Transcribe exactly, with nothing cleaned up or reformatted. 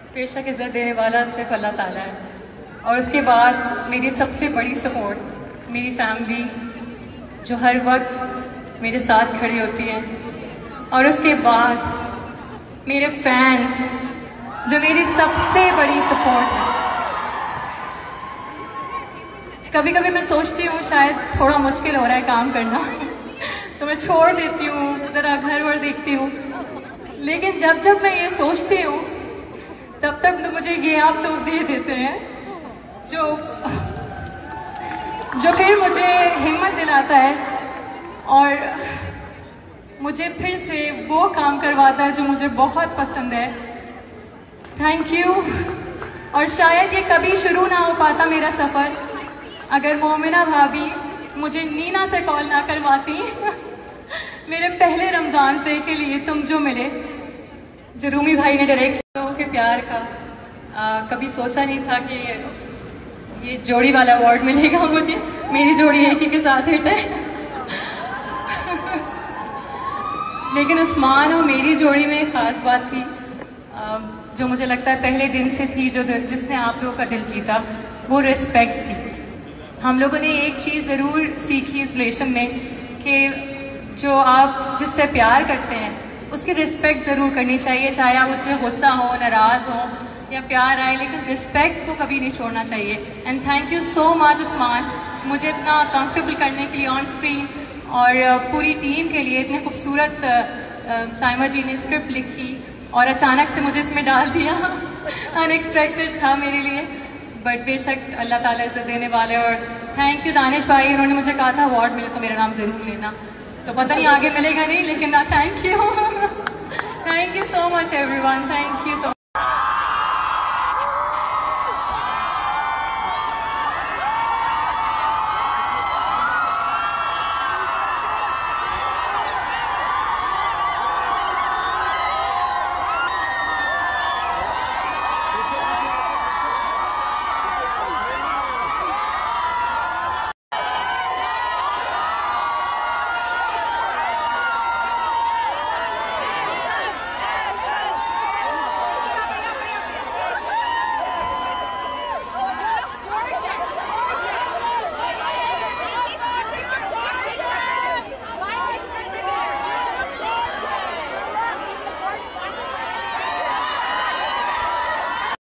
बेशक इज़्ज़त देने वाला सिर्फ अल्लाह ताला है, और उसके बाद मेरी सबसे बड़ी सपोर्ट मेरी फैमिली जो हर वक्त मेरे साथ खड़ी होती है, और उसके बाद मेरे फैंस जो मेरी सबसे बड़ी सपोर्ट है। कभी कभी मैं सोचती हूँ शायद थोड़ा मुश्किल हो रहा है काम करना तो मैं छोड़ देती हूँ, ज़रा घर वर देखती हूँ, लेकिन जब जब मैं ये सोचती हूँ तब तक तो मुझे ये आप लोग दे देते हैं जो जो फिर मुझे हिम्मत दिलाता है और मुझे फिर से वो काम करवाता है जो मुझे बहुत पसंद है। Thank you. और शायद ये कभी शुरू ना हो पाता मेरा सफ़र अगर मोमिना भाभी मुझे नीना से कॉल ना करवाती मेरे पहले रमज़ान पे के लिए तुम जो मिले, जो रूमी भाई ने डायरेक्ट लोगों के प्यार का आ, कभी सोचा नहीं था कि ये जोड़ी वाला अवार्ड मिलेगा मुझे। मेरी जोड़ी एक ही के साथ हिट है लेकिन उस्मान और मेरी जोड़ी में एक ख़ास बात थी आ, जो मुझे लगता है पहले दिन से थी, जो जिसने आप लोगों का दिल जीता, वो रिस्पेक्ट थी। हम लोगों ने एक चीज़ ज़रूर सीखी इस रिलेशन में कि जो आप जिससे प्यार करते हैं उसकी रिस्पेक्ट ज़रूर करनी चाहिए, चाहे आप उससे गुस्सा हो, नाराज़ हो या प्यार आए, लेकिन रिस्पेक्ट को कभी नहीं छोड़ना चाहिए। And thank you so much Usman, मुझे इतना कंफर्टेबल करने के लिए ऑन स्क्रीन, और पूरी टीम के लिए इतने खूबसूरत साइमा जी ने स्क्रिप्ट लिखी और अचानक से मुझे इसमें डाल दिया अनएक्सपेक्टेड था मेरे लिए, बट बेशक अल्लाह ताला इज़्ज़त देने वाले। और थैंक यू दानिश भाई, उन्होंने मुझे कहा था अवार्ड मिले तो मेरा नाम ज़रूर लेना, तो पता नहीं आगे मिलेगा नहीं, लेकिन ना thank you thank you so much everyone, thank you so